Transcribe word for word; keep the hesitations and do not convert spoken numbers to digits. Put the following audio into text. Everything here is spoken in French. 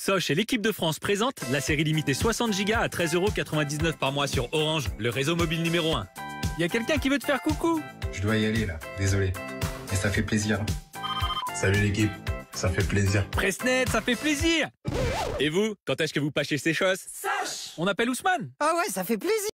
Soch et l'équipe de France présentent la série limitée soixante gigas à treize euros quatre-vingt-dix-neuf par mois sur Orange, le réseau mobile numéro un. Y a quelqu'un qui veut te faire coucou? Je dois y aller là, désolé. Mais ça fait plaisir. Salut l'équipe, ça fait plaisir. Presnet, ça fait plaisir. Et vous, quand est-ce que vous pâchez ces choses? Soch! On appelle Ousmane. Ah ouais, ça fait plaisir.